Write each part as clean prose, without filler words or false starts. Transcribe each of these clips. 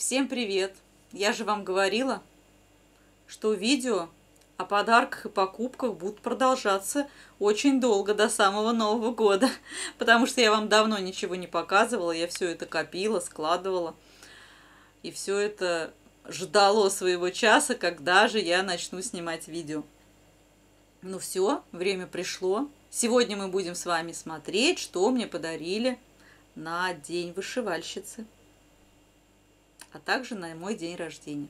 Всем привет! Я же вам говорила, что видео о подарках и покупках будут продолжаться очень долго, до самого Нового года, потому что я вам давно ничего не показывала, я все это копила, складывала, и все это ждало своего часа, когда же я начну снимать видео. Ну все, время пришло. Сегодня мы будем с вами смотреть, что мне подарили на День вышивальщицы, а также на мой день рождения.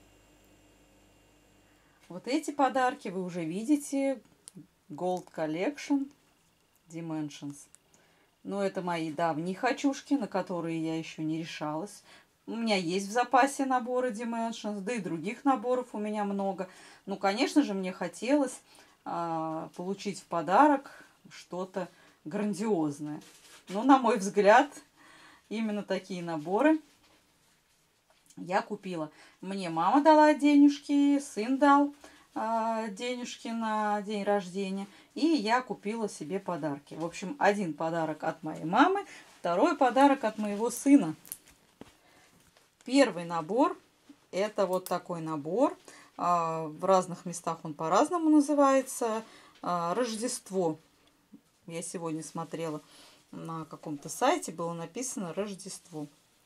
Вот эти подарки вы уже видите. Gold Collection Dimensions. Но это мои давние хочушки, на которые я еще не решалась. У меня есть в запасе наборы Dimensions, да и других наборов у меня много. Ну, конечно же, мне хотелось получить в подарок что-то грандиозное. Но, на мой взгляд, именно такие наборы я купила. Мне мама дала денежки, сын дал денежки на день рождения. И я купила себе подарки. В общем, один подарок от моей мамы, второй подарок от моего сына. Первый набор — это вот такой набор. В разных местах он по-разному называется. Рождество. Я сегодня смотрела на каком-то сайте, было написано Рождество.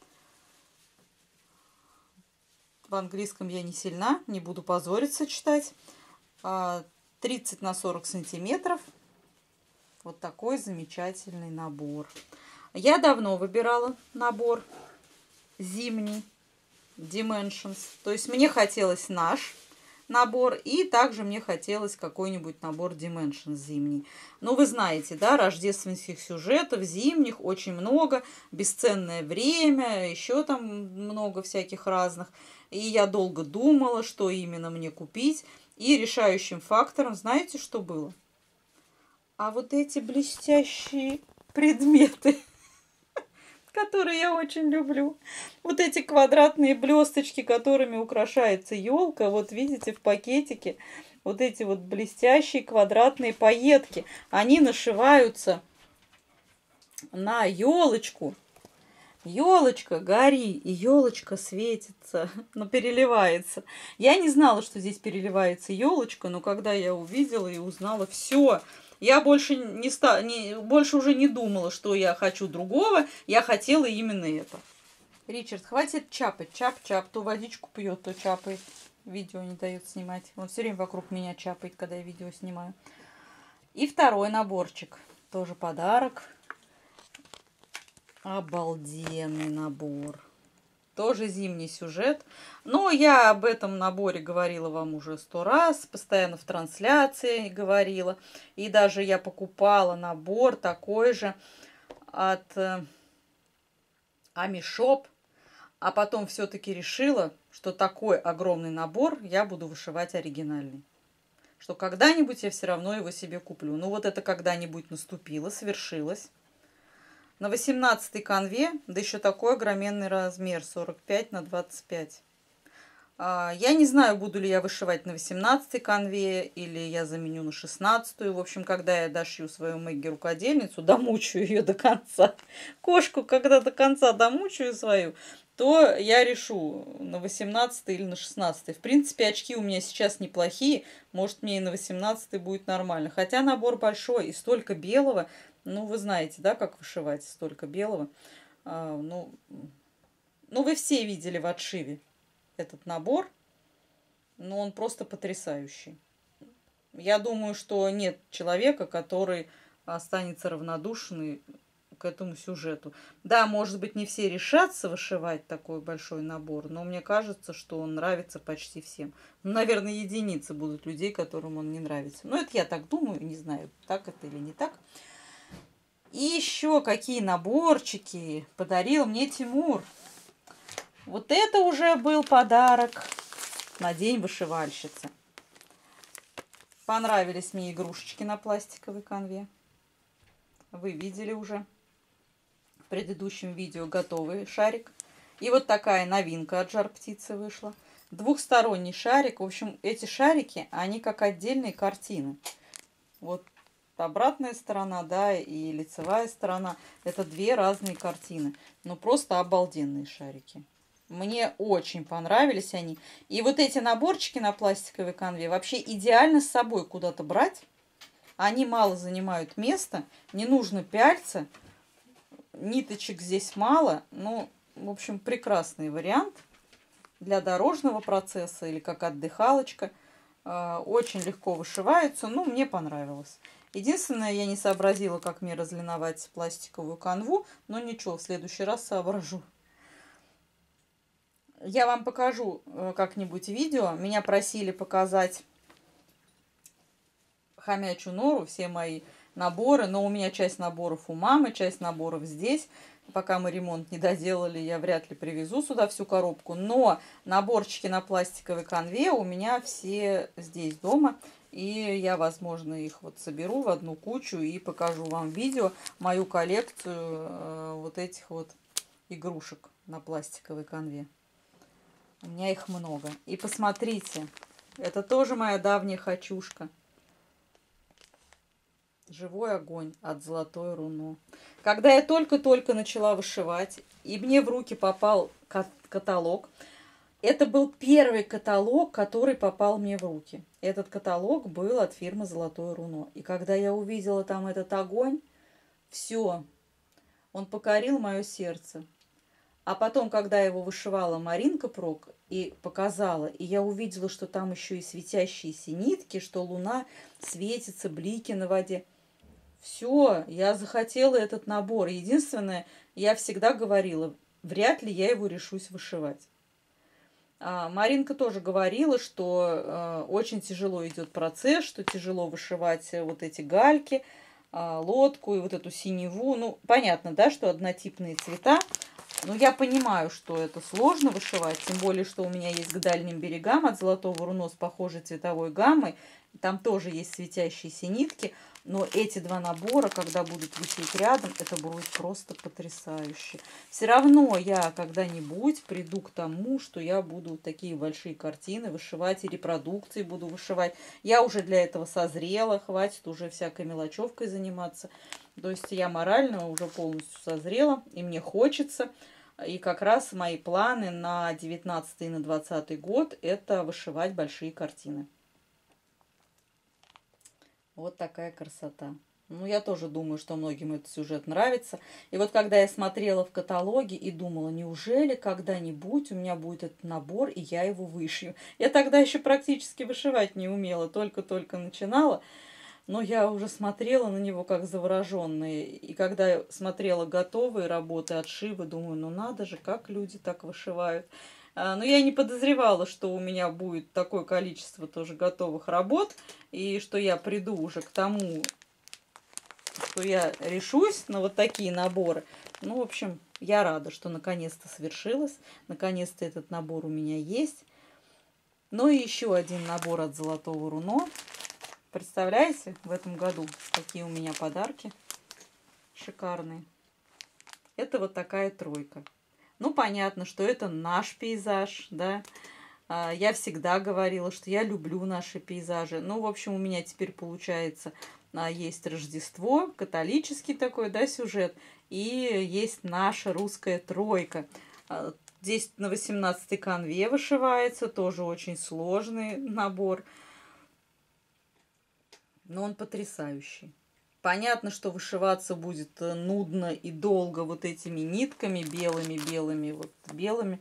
В английском я не сильна, не буду позориться читать. 30 на 40 сантиметров. Вот такой замечательный набор. Я давно выбирала набор зимний Dimensions. То есть мне хотелось наш набор, и также мне хотелось какой-нибудь набор Dimensions зимний. Но вы знаете, да, рождественских сюжетов зимних очень много. Бесценное время, еще там много всяких разных. И я долго думала, что именно мне купить. И решающим фактором, знаете, что было? А вот эти блестящие предметы, которые я очень люблю. Вот эти квадратные блесточки, которыми украшается елка. Вот видите, в пакетике вот эти вот блестящие квадратные пайетки. Они нашиваются на елочку. Елочка, гори, и елочка светится, но переливается. Я не знала, что здесь переливается елочка, но когда я увидела и узнала, все, я больше больше уже не думала, что я хочу другого, я хотела именно это. Ричард, хватит чапать, чап-чап, то водичку пьет, то чапает, видео не дает снимать. Он все время вокруг меня чапает, когда я видео снимаю. И второй наборчик, тоже подарок. Обалденный набор. Тоже зимний сюжет. Но я об этом наборе говорила вам уже 100 раз. Постоянно в трансляции говорила. И даже я покупала набор такой же от Амишоп. А потом все-таки решила, что такой огромный набор я буду вышивать оригинальный. Что когда-нибудь я все равно его себе куплю. Ну вот это когда-нибудь наступило, свершилось. На 18-й канве, да еще такой огроменный размер, 45 на 25. Я не знаю, буду ли я вышивать на 18-й канве, или я заменю на 16-ю. В общем, когда я дошью свою Мэгги-рукодельницу, домучаю ее до конца. Кошку, когда до конца домучаю свою, то я решу, на 18-й или на 16-й. В принципе, очки у меня сейчас неплохие, может, мне и на 18-й будет нормально. Хотя набор большой и столько белого. Ну, вы знаете, да, как вышивать столько белого. Ну, вы все видели в отшиве этот набор. Но он просто потрясающий. Я думаю, что нет человека, который останется равнодушный к этому сюжету. Да, может быть, не все решатся вышивать такой большой набор, но мне кажется, что он нравится почти всем. Ну, наверное, единицы будут людей, которым он не нравится. Но это я так думаю, не знаю, так это или не так. И еще какие наборчики подарил мне Тимур. Вот это уже был подарок на день вышивальщицы. Понравились мне игрушечки на пластиковой канве. Вы видели уже в предыдущем видео готовый шарик. И вот такая новинка от Жар-Птицы вышла. Двухсторонний шарик. В общем, эти шарики, они как отдельные картины. Вот обратная сторона, да, и лицевая сторона. Это две разные картины. Но просто обалденные шарики. Мне очень понравились они. И вот эти наборчики на пластиковой канве вообще идеально с собой куда-то брать. Они мало занимают места, не нужно пяльца, ниточек здесь мало. Ну, в общем, прекрасный вариант для дорожного процесса или как отдыхалочка. Очень легко вышиваются, ну, мне понравилось. Единственное, я не сообразила, как мне разлиновать пластиковую канву, но ничего, в следующий раз соображу. Я вам покажу как-нибудь видео. Меня просили показать хомячую нору, все мои наборы. Но у меня часть наборов у мамы, часть наборов здесь. Пока мы ремонт не доделали, я вряд ли привезу сюда всю коробку. Но наборчики на пластиковой канве у меня все здесь дома. И я, возможно, их вот соберу в одну кучу и покажу вам видео, мою коллекцию вот этих вот игрушек на пластиковой канве. У меня их много. И посмотрите, это тоже моя давняя хочушка. Живой огонь от Золотое руно. Когда я только-только начала вышивать, и мне в руки попал каталог, это был первый каталог, который попал мне в руки. Этот каталог был от фирмы Золотое руно. И когда я увидела там этот огонь, все, он покорил мое сердце. А потом, когда я его вышивала Маринка Прок и показала, и я увидела, что там еще и светящиеся нитки, что луна светится, блики на воде. Все, я захотела этот набор. Единственное, я всегда говорила, вряд ли я его решусь вышивать. Маринка тоже говорила, что очень тяжело идет процесс, что тяжело вышивать вот эти гальки, лодку и вот эту синеву. Ну, понятно, да, что однотипные цвета. Но я понимаю, что это сложно вышивать, тем более, что у меня есть к дальним берегам от Золотого руно с похожей цветовой гаммой. Там тоже есть светящиеся нитки, но эти два набора, когда будут висеть рядом, это будет просто потрясающе. Все равно я когда-нибудь приду к тому, что я буду такие большие картины вышивать и репродукции буду вышивать. Я уже для этого созрела, хватит уже всякой мелочевкой заниматься. То есть я морально уже полностью созрела, и мне хочется. И как раз мои планы на 19 и на 20 год – это вышивать большие картины. Вот такая красота. Ну, я тоже думаю, что многим этот сюжет нравится. И вот когда я смотрела в каталоге и думала, неужели когда-нибудь у меня будет этот набор, и я его вышью. Я тогда еще практически вышивать не умела, только-только начинала. Но я уже смотрела на него как завороженная. И когда я смотрела готовые работы, отшивы, думаю, ну надо же, как люди так вышивают. Но я не подозревала, что у меня будет такое количество тоже готовых работ. И что я приду уже к тому, что я решусь на вот такие наборы. Ну, в общем, я рада, что наконец-то свершилось. Наконец-то этот набор у меня есть. Ну и еще один набор от Золотого руно. Представляете, в этом году какие у меня подарки шикарные. Это вот такая тройка. Ну, понятно, что это наш пейзаж, да. Я всегда говорила, что я люблю наши пейзажи. Ну, в общем, у меня теперь получается, есть Рождество, католический такой, да, сюжет. И есть наша русская тройка. Здесь на 18-й канве вышивается, тоже очень сложный набор. Но он потрясающий. Понятно, что вышиваться будет нудно и долго вот этими нитками белыми, вот белыми.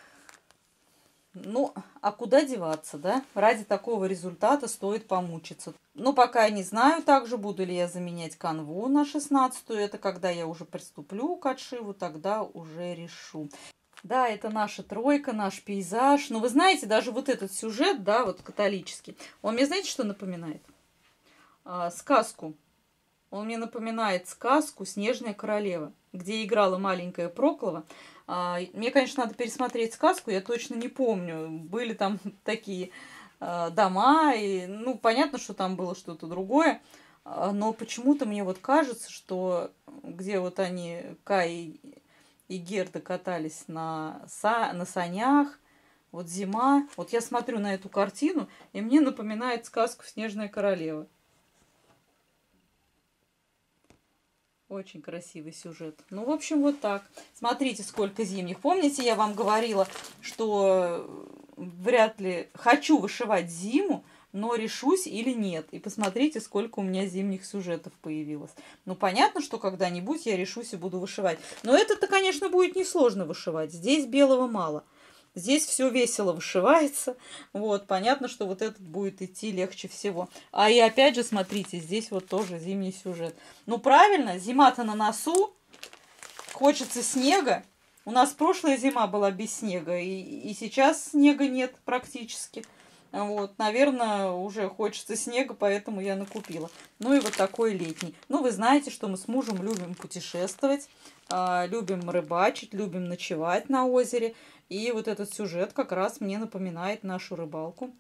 Ну, а куда деваться, да? Ради такого результата стоит помучиться. Но пока я не знаю также, буду ли я заменять канву на 16-ю. Это когда я уже приступлю к отшиву, тогда уже решу. Да, это наша тройка, наш пейзаж. Но вы знаете, даже вот этот сюжет, да, вот католический, он мне, знаете, что напоминает? Сказку. Он мне напоминает сказку «Снежная королева», где играла маленькая Проклова. Мне, конечно, надо пересмотреть сказку, я точно не помню. Были там такие дома, и, ну, понятно, что там было что-то другое. Но почему-то мне вот кажется, что где вот они, Кай и Герда, катались на санях, вот зима. Вот я смотрю на эту картину, и мне напоминает сказку «Снежная королева». Очень красивый сюжет. Ну, в общем, вот так. Смотрите, сколько зимних. Помните, я вам говорила, что вряд ли хочу вышивать зиму, но решусь или нет. И посмотрите, сколько у меня зимних сюжетов появилось. Ну, понятно, что когда-нибудь я решусь и буду вышивать. Но это-то, конечно, будет несложно вышивать. Здесь белого мало. Здесь все весело вышивается. Вот, понятно, что вот этот будет идти легче всего. А и опять же, смотрите, здесь вот тоже зимний сюжет. Ну, правильно, зима-то на носу. Хочется снега. У нас прошлая зима была без снега, и сейчас снега нет практически. Вот, наверное, уже хочется снега, поэтому я накупила. Ну и вот такой летний. Ну, вы знаете, что мы с мужем любим путешествовать, любим рыбачить, любим ночевать на озере. И вот этот сюжет как раз мне напоминает нашу рыбалку.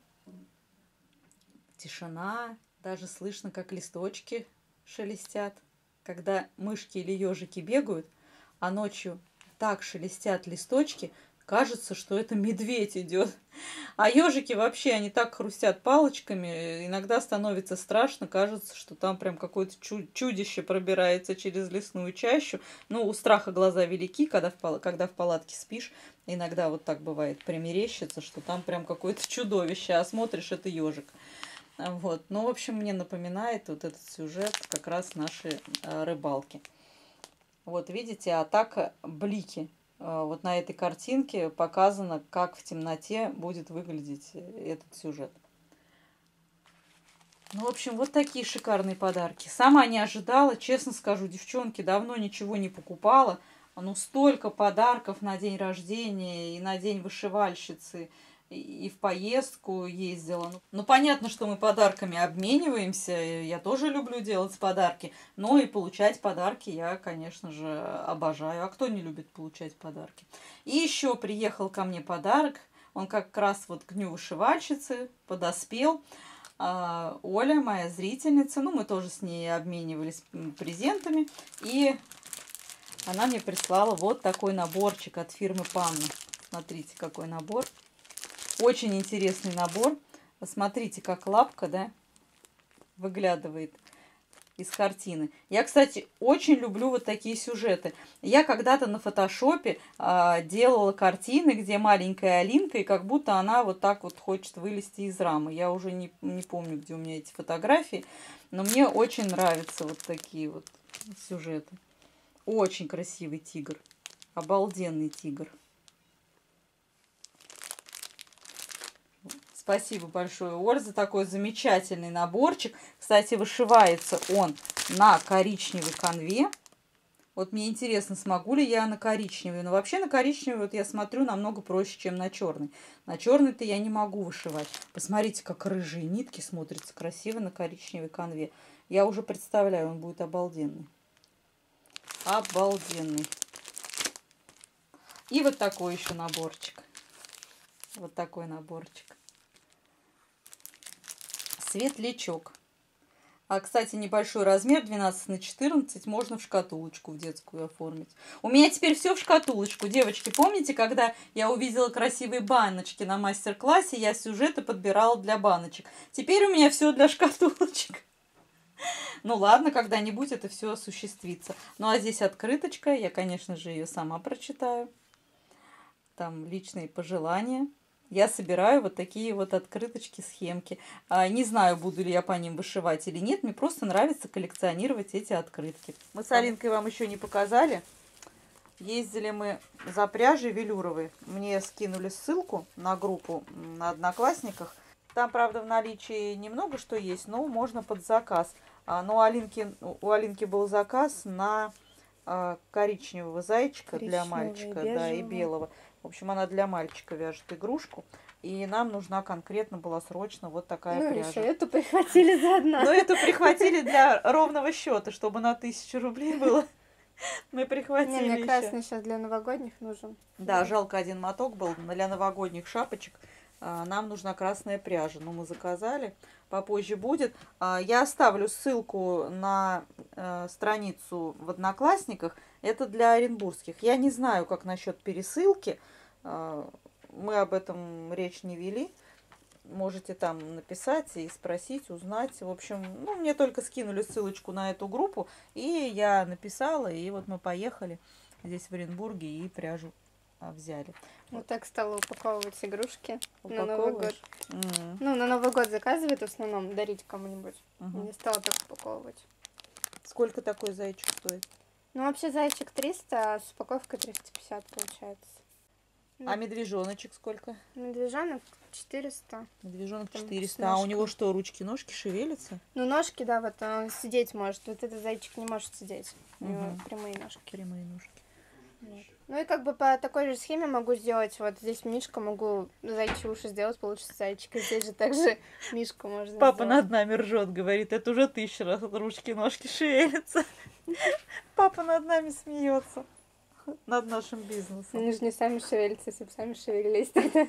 Тишина, даже слышно, как листочки шелестят. Когда мышки или ежики бегают, а ночью так шелестят листочки, кажется, что это медведь идет. А ежики вообще, они так хрустят палочками, иногда становится страшно, кажется, что там прям какое-то чудище пробирается через лесную чащу. Ну, у страха глаза велики, когда в палатке спишь, иногда вот так бывает, примерещится, что там прям какое-то чудовище, а смотришь, это ежик. Вот. Ну, в общем, мне напоминает вот этот сюжет как раз нашей рыбалки. Вот видите, а так блики. Вот на этой картинке показано, как в темноте будет выглядеть этот сюжет. Ну, в общем, вот такие шикарные подарки. Сама не ожидала, честно скажу, девчонки, давно ничего не покупала. Ну, столько подарков на день рождения и на день вышивальщицы, и в поездку ездила. Ну, понятно, что мы подарками обмениваемся. Я тоже люблю делать подарки. Но и получать подарки я, конечно же, обожаю. А кто не любит получать подарки? И еще приехал ко мне подарок. Он как раз вот к дню вышивальщицы подоспел. Оля, моя зрительница, ну, мы тоже с ней обменивались презентами. И она мне прислала вот такой наборчик от фирмы Панна. Смотрите, какой набор. Очень интересный набор. Посмотрите, как лапка, да, выглядывает из картины. Я, кстати, очень люблю вот такие сюжеты. Я когда-то на фотошопе делала картины, где маленькая Алинка, и как будто она вот так вот хочет вылезти из рамы. Я уже не помню, где у меня эти фотографии, но мне очень нравятся вот такие вот сюжеты. Очень красивый тигр. Обалденный тигр. Спасибо большое, Оль, за такой замечательный наборчик. Кстати, вышивается он на коричневой канве. Вот мне интересно, смогу ли я на коричневый. Но вообще на коричневый, вот я смотрю, намного проще, чем на черный. На черный-то я не могу вышивать. Посмотрите, как рыжие нитки смотрятся красиво на коричневой канве. Я уже представляю, он будет обалденный. Обалденный. И вот такой еще наборчик. Вот такой наборчик. Светлячок. А, кстати, небольшой размер 12×14 можно в шкатулочку в детскую оформить. У меня теперь все в шкатулочку. Девочки, помните, когда я увидела красивые баночки на мастер-классе, я сюжеты подбирала для баночек. Теперь у меня все для шкатулочек. Ну ладно, когда-нибудь это все осуществится. Ну а здесь открыточка. Я, конечно же, ее сама прочитаю. Там личные пожелания. Я собираю вот такие вот открыточки, схемки. Не знаю, буду ли я по ним вышивать или нет. Мне просто нравится коллекционировать эти открытки. Мы с Алинкой вам еще не показали. Ездили мы за пряжей велюровой. Мне скинули ссылку на группу на Одноклассниках. Там, правда, в наличии немного что есть, но можно под заказ. Но у Алинки был заказ на коричневого зайчика для мальчика, да, и белого. В общем, она для мальчика вяжет игрушку. И нам нужна конкретно была срочно вот такая пряжа. Еще эту прихватили заодно. Но эту прихватили для ровного счета, чтобы на 1000 рублей было. Мы прихватили мне еще. красный сейчас для новогодних нужен. Да, жалко, один моток был для новогодних шапочек. Нам нужна красная пряжа. Но мы заказали. Попозже будет. Я оставлю ссылку на страницу в Одноклассниках. Это для оренбургских. Я не знаю, как насчет пересылки. Мы об этом речь не вели. можете там написать и спросить, узнать. В общем, ну, мне только скинули ссылочку на эту группу, и я написала, и вот мы поехали здесь в Оренбурге и пряжу взяли. Вот так стала упаковывать игрушки на Новый год. Упаковываешь? М. Ну, на Новый год заказывает в основном, дарить кому-нибудь. Мгм. Не стала так упаковывать. Сколько такой зайчик стоит? Ну, вообще зайчик 300, а с упаковкой 350 получается. А медвежоночек сколько? Медвежонок 400. Медвежонок Там 400. с А у него ножками. что, ручки-ножки шевелятся? Ну, ножки, да, вот он сидеть может. Вот этот зайчик не может сидеть. У него Мгм. прямые ножки. Прямые ножки. Вот. Ну и как бы по такой же схеме могу сделать. Вот здесь мишка, могу зайчьи уши сделать, получится зайчик. И здесь же также мишку можно Папа сделать. над нами ржет, говорит, это уже 1000 раз ручки-ножки шевелятся. Папа над нами смеется. Над нашим бизнесом. Они же не сами шевелятся, если бы сами шевелились тогда.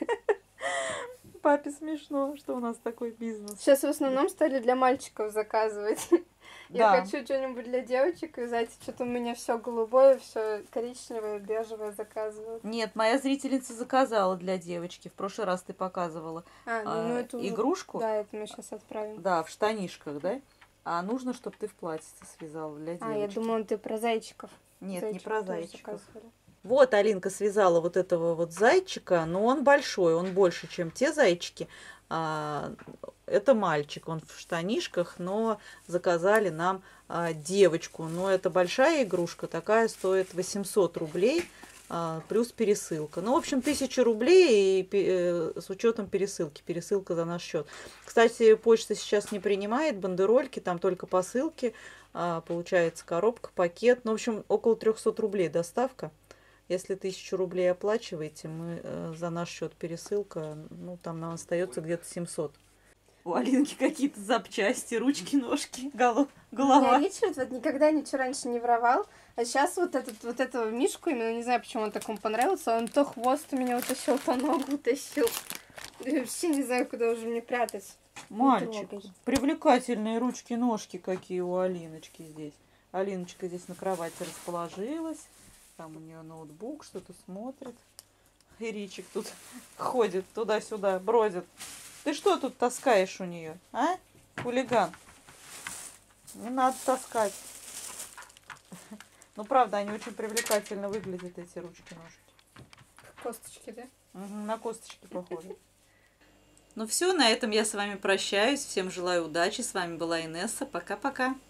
Папе смешно, что у нас такой бизнес. Сейчас в основном стали для мальчиков заказывать. Я Да. хочу что-нибудь для девочек вязать. Что-то у меня все голубое, все коричневое, бежевое заказывают. Нет, моя зрительница заказала для девочки. В прошлый раз ты показывала Ну это уже... игрушку. Да, это мы сейчас отправим. Да, в штанишках, да? А нужно, чтобы ты в платьице связала для девочки. Я думала, ты про зайчиков. Нет, не Зайчиков про тоже зайчиков. заказывали. Вот Алинка связала вот этого вот зайчика, но он большой, он больше, чем те зайчики. Это мальчик, он в штанишках, но заказали нам девочку. Но это большая игрушка, такая стоит 800 рублей, плюс пересылка. Ну, в общем, 1000 рублей и, с учетом пересылки. Пересылка за наш счет. Кстати, почта сейчас не принимает бандерольки, там только посылки. Получается коробка, пакет. Ну, в общем, около 300 рублей доставка. Если 1000 рублей оплачиваете, мы за наш счет пересылка, ну, там нам остается где-то 700. У Алинки какие-то запчасти, ручки, ножки, голова. Меня Ричард вот никогда ничего раньше не воровал, а сейчас вот этого мишку, именно не знаю, почему он так ему понравился, он то хвост у меня утащил, то ногу утащил. Я вообще не знаю, куда уже мне прятать. Мальчик, привлекательные ручки-ножки какие у Алиночки здесь. Алиночка здесь на кровати расположилась, там у нее ноутбук, что-то смотрит. И Ричик тут ходит туда-сюда, бродит. Ты что тут таскаешь у нее, а, хулиган? Не надо таскать. Ну, правда, они очень привлекательно выглядят, эти ручки-ножки. Косточки, да? Угу, на косточки похожи. Ну все, на этом я с вами прощаюсь. Всем желаю удачи. С вами была Инесса. Пока-пока.